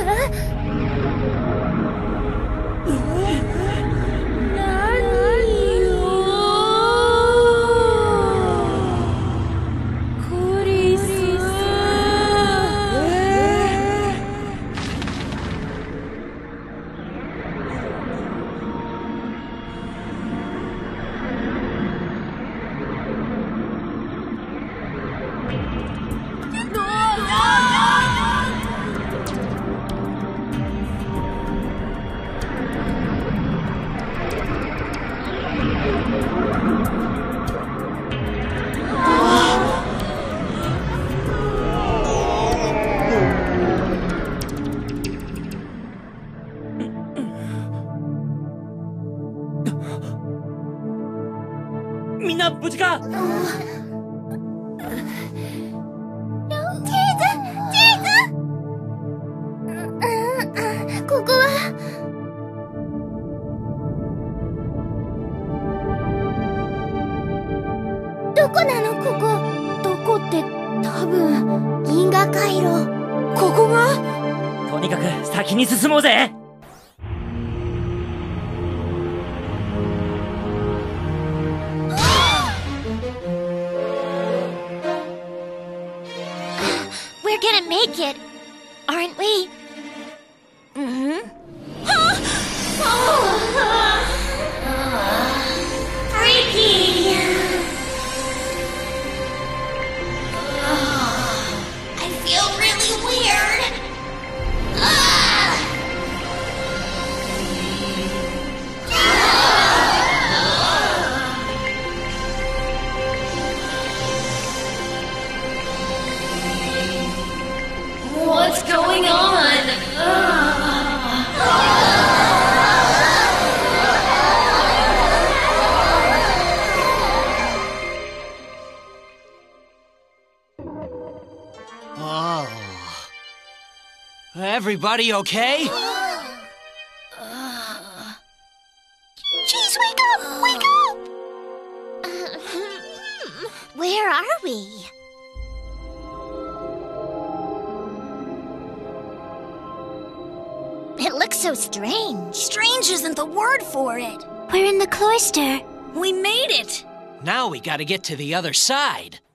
みんな無事か？ ここはどこなの？ここどこって多分銀河回路。ここが？ とにかく先に進もうぜ。 We're gonna make it, aren't we? Freaky! I feel really weird. What's going on? Oh. Everybody okay? Jeez, wake up! Wake up! Where are we? It looks so strange. Strange isn't the word for it. We're in the cloister. We made it. Now we gotta get to the other side.